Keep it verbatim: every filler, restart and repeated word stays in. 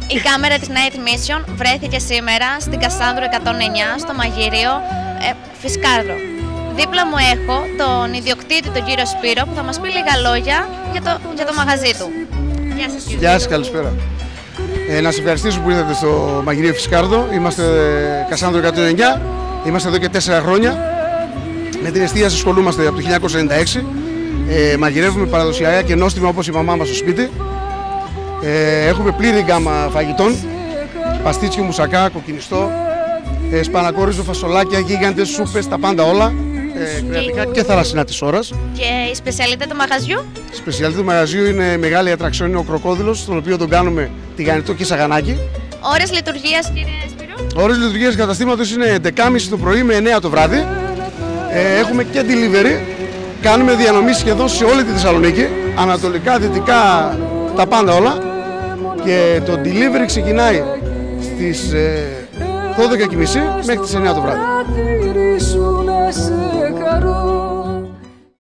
Η κάμερα της Night Mission βρέθηκε σήμερα στην Κασάνδρου εκατόν εννιά στο μαγείριο ε, Φισκάρδο. Δίπλα μου έχω τον ιδιοκτήτη, τον κύριο Σπύρο, που θα μας πει λίγα λόγια για το, για το μαγαζί του. Γεια σας, κύριε. Γεια σας, καλησπέρα. Ε, να σας ευχαριστήσω που ήρθατε στο μαγειρίο Φισκάρδο. Είμαστε Κασάνδρο εκατόν εννιά, είμαστε εδώ και τέσσερα χρόνια. Με την εστίαση ασχολούμαστε από το χίλια εννιακόσια ενενήντα έξι. Ε, μαγειρεύουμε παραδοσιακά και νόστιμα όπως η μαμά μας στο σπίτι. Ε, έχουμε πλήρη γκάμα φαγητών, παστίτσιο, μουσακά, κοκκινιστό, ε, σπανακόριζο, φασολάκια, γίγαντες, σούπες, τα πάντα όλα, ε, κρεατικά και θαλασσινά της ώρας. Και η σπεσιαλίτα του μαγαζιού? Η σπεσιαλίτα του μαγαζιού είναι μεγάλη ατραξιόν, είναι ο κροκόδιλος, τον οποίο τον κάνουμε τηγανιτό και σαγανάκι. Ώρες λειτουργίας, κύριε Σπύρο? Ώρες λειτουργίας του καταστήματος είναι έντεκα και μισή το πρωί με εννέα το βράδυ. Ε, έχουμε και delivery, κάνουμε διανομή σχεδόν σε όλη τη Θεσσαλονίκη, ανατολικά, δυτικά, τα πάντα όλα. Και το delivery ξεκινάει στις ε, δώδεκα και μισή μέχρι τις εννέα το βράδυ.